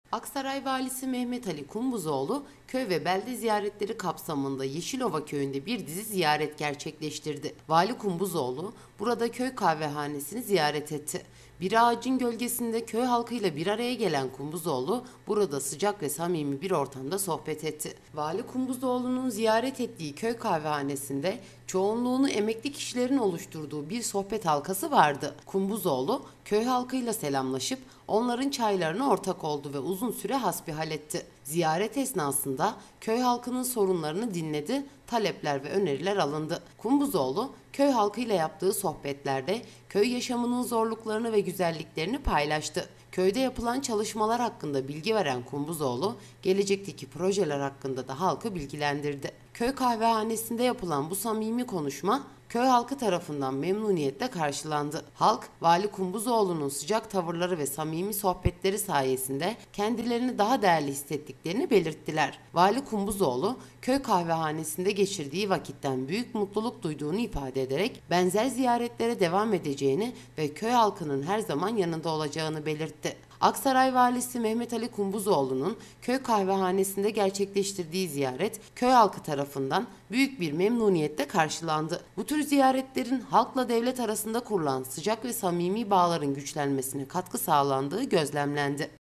Aksaray Valisi Mehmet Ali Kumbuzoğlu, köy ve belde ziyaretleri kapsamında Yeşilova köyünde bir dizi ziyaret gerçekleştirdi. Vali Kumbuzoğlu, burada köy kahvehanesini ziyaret etti. Bir ağacın gölgesinde köy halkıyla bir araya gelen Kumbuzoğlu, burada sıcak ve samimi bir ortamda sohbet etti. Vali Kumbuzoğlu'nun ziyaret ettiği köy kahvehanesinde çoğunluğunu emekli kişilerin oluşturduğu bir sohbet halkası vardı. Kumbuzoğlu, köy halkıyla selamlaşıp onların çaylarına ortak oldu ve uzun süre hasbihal etti. Ziyaret esnasında köy halkının sorunlarını dinledi, talepler ve öneriler alındı. Kumbuzoğlu, köy halkıyla yaptığı sohbetlerde köy yaşamının zorluklarını ve güzelliklerini paylaştı. Köyde yapılan çalışmalar hakkında bilgi veren Kumbuzoğlu, gelecekteki projeler hakkında da halkı bilgilendirdi. Köy kahvehanesinde yapılan bu samimi konuşma köy halkı tarafından memnuniyetle karşılandı. Halk, Vali Kumbuzoğlu'nun sıcak tavırları ve samimi sohbetleri sayesinde kendilerini daha değerli hissettiklerini belirttiler. Vali Kumbuzoğlu, köy kahvehanesinde geçirdiği vakitten büyük mutluluk duyduğunu ifade ederek benzer ziyaretlere devam edeceğini ve köy halkının her zaman yanında olacağını belirtti. Aksaray Valisi Mehmet Ali Kumbuzoğlu'nun köy kahvehanesinde gerçekleştirdiği ziyaret köy halkı tarafından büyük bir memnuniyetle karşılandı. Bu tür ziyaretlerin halkla devlet arasında kurulan sıcak ve samimi bağların güçlenmesine katkı sağlandığı gözlemlendi.